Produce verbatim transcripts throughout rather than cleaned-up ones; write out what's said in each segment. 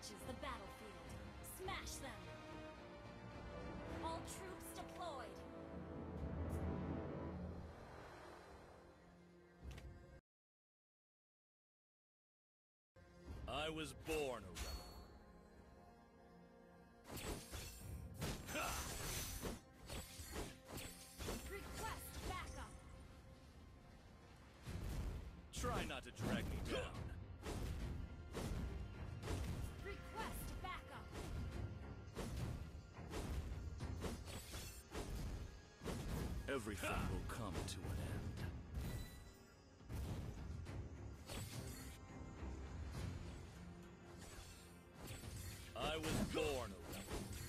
reaches the battlefield. Smash them! All troops deployed! I was born a rebel. Request backup! Try not to drag me down. Request backup! Everything will come to an end. I was born a rebel.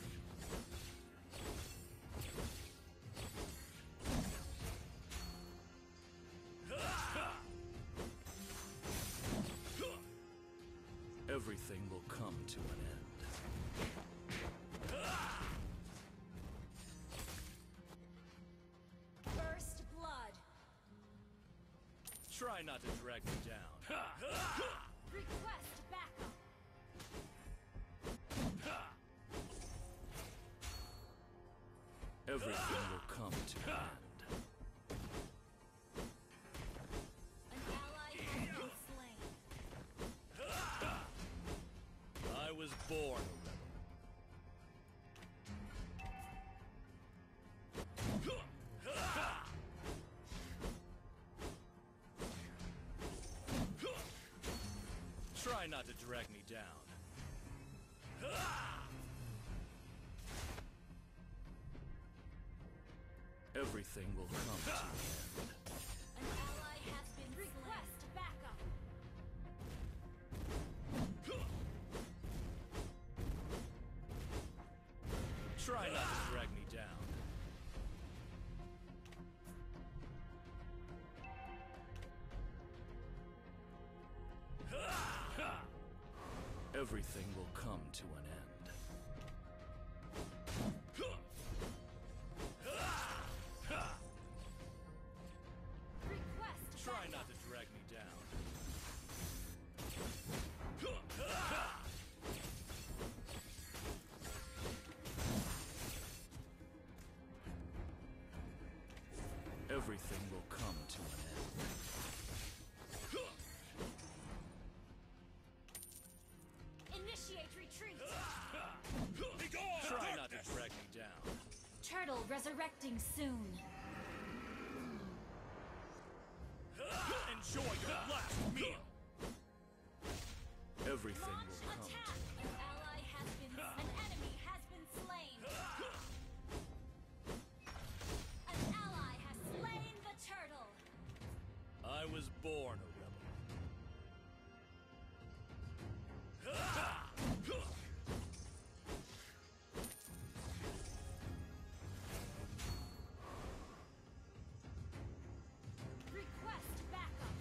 Everything will come to an end. First blood! Try not to drag me down. Request backup! Everything will come to an end. An ally has been slain. I was born a rebel. Try not to drag me down. Everything will come to an end. An ally has been request backup. Try not to drag me down. Everything will come to an end. Request Try backup. not to drag me down. Everything will come to an end. Initiate retreat. Be gone! Try not to drag me down. Turtle resurrecting soon. Enjoy your last meal! Everything Launch will come attack. to An ally has been an enemy has been slain. An ally has slain the turtle. I was born a rebel. Request backup.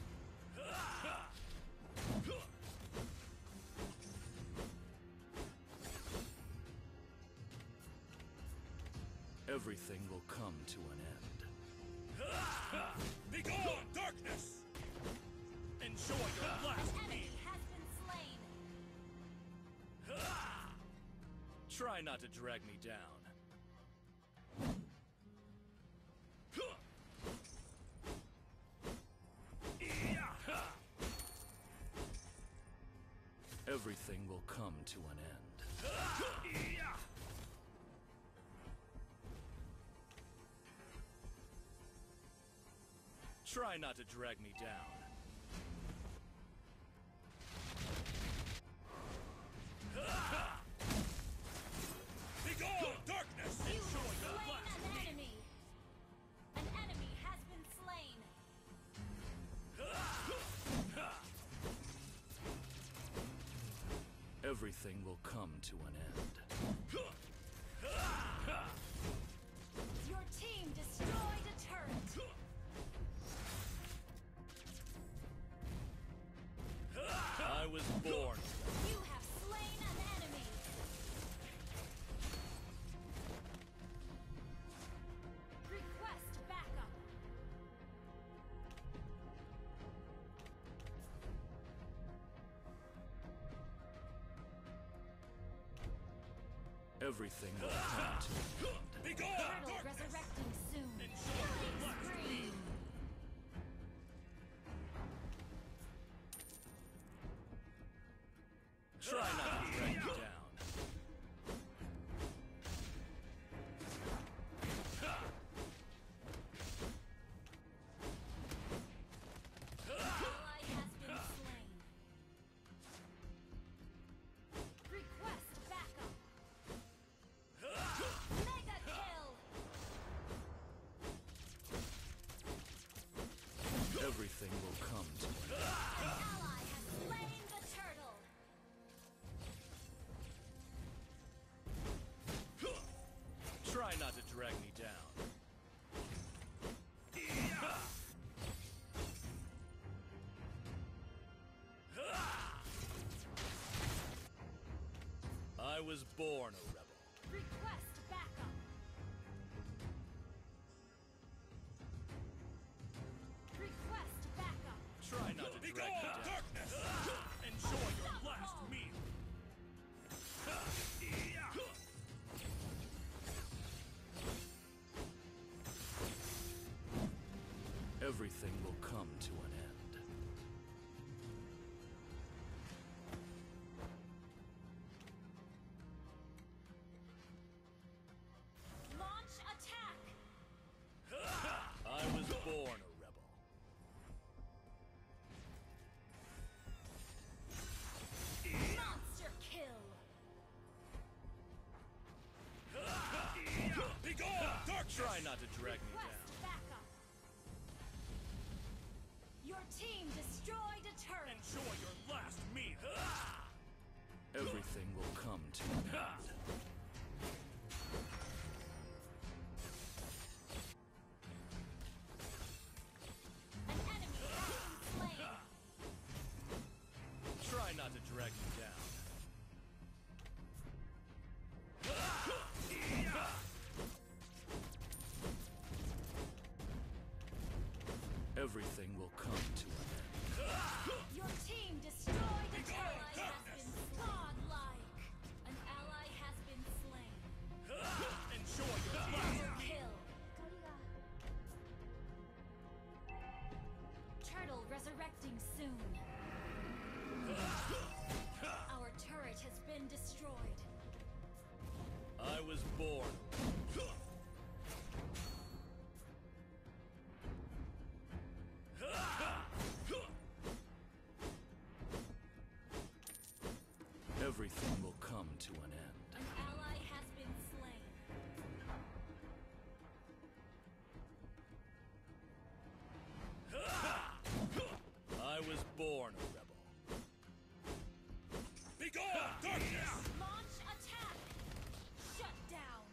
Everything will come to an end. Be gone, darkness! Enjoy your last An enemy meal! has been slain. Try not to drag me down. Everything will come to an end. Try not to drag me down. Be gone, darkness! You Enjoy have your slain last an meal! enemy. An enemy has been slain. Everything will come to an end. Your team destroyed a turret. I was born. You have slain an enemy. Request backup. Everything will come to an end. Turtle resurrecting soon. Killing spree. Try not to drag me down. Ally has been slain. Request backup. Mega kill. Everything will come to an end. An ally has slain the turtle. Try not to drag me down. I was born a rebel. Request backup. Request backup. Try not to drag me down. Darkness! Enjoy your last meal. Everything will come to an end. Launch attack. I was born a rebel. Monster kill. Try not to drag me down. Request backup. Your team destroyed a turret. Enjoy your last meal. Everything will come to an end. An enemy has been slain. Try not to drag me down. Everything will come to an end. Your team destroyed a turret. Ally has been godlike. An ally has been slain. Enjoy your Double kill. Turtle resurrecting soon. Our turret has been destroyed. I was born. Everything will come to an end. An ally has been slain. I was born a rebel. Begone, darkness! Launch attack. Shut down.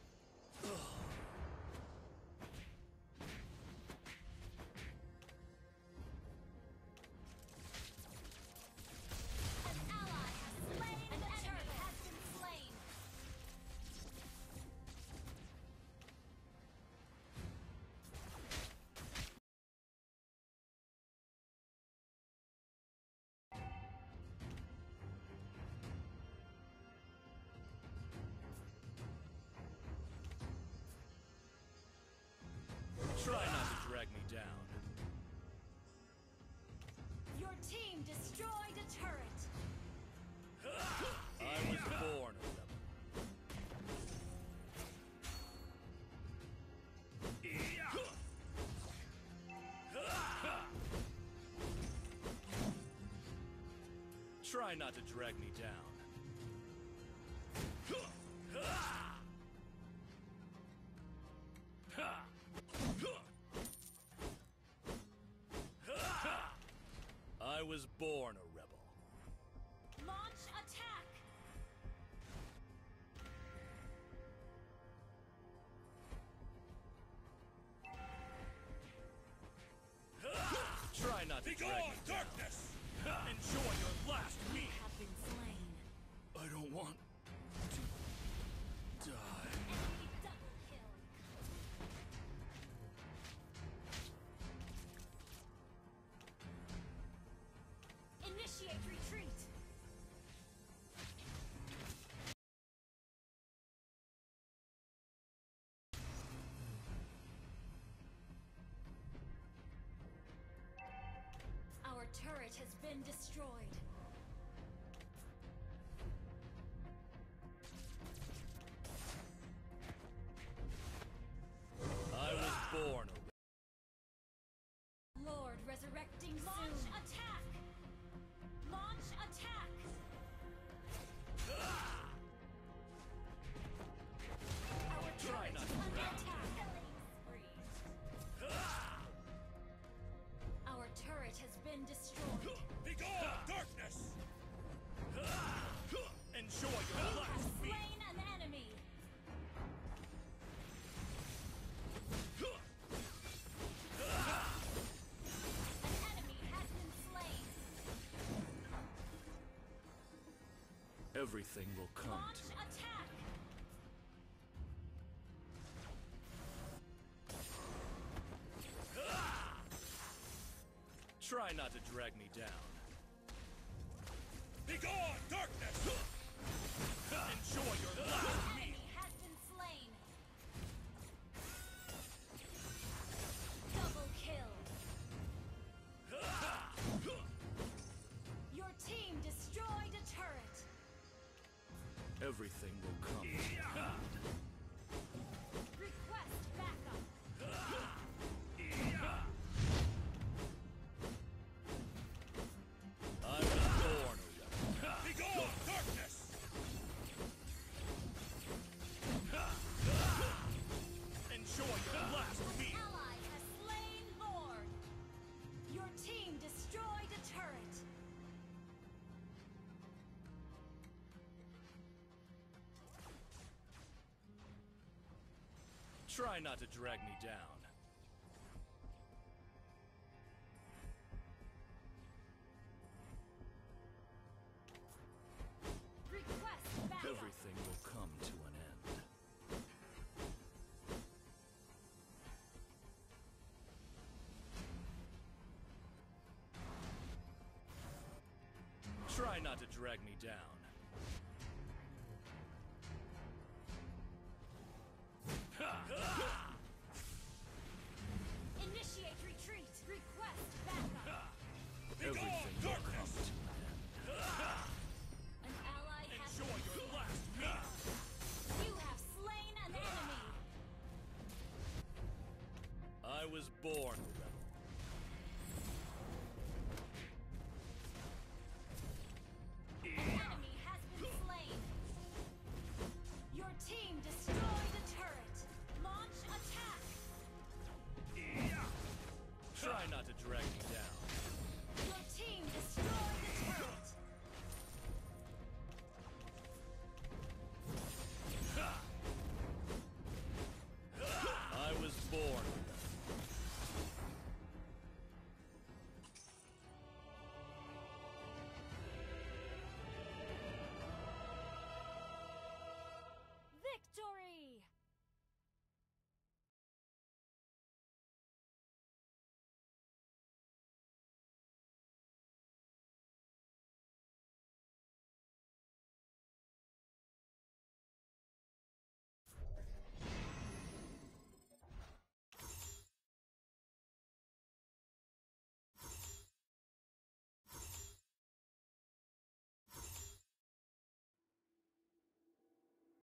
An ally has slain. An enemy has been slain. Try not to drag me down. Your team destroyed a turret. I was born a rebel. Try not to drag me down. I was born a rebel. Launch attack. Try not to drag me down. Darkness! Enjoy your last meal. Have been slain. I don't want to die. Enemy double kill. Initiate retreat. been destroyed. I was born a Lord resurrecting soon. Launch attack! Launch attack! Our Try turret not is to under grab. attack. Our turret has been destroyed. Begone, darkness! Enjoy your You have last meal! slain an enemy. An enemy has been slain. Everything will come Launch to attack! Try not to drag me down. Begone, darkness! Enjoy your An last enemy meal! has been slain. Double kill. Your team destroyed a turret. Everything will come to an end. Request backup. I was born a rebel. Begone, darkness! Enjoy your last meal! Ally has slain Lord. Your team destroyed a turret. Try not to drag me down. Request backup. Everything will come to an end. Try not to drag me down. Ha!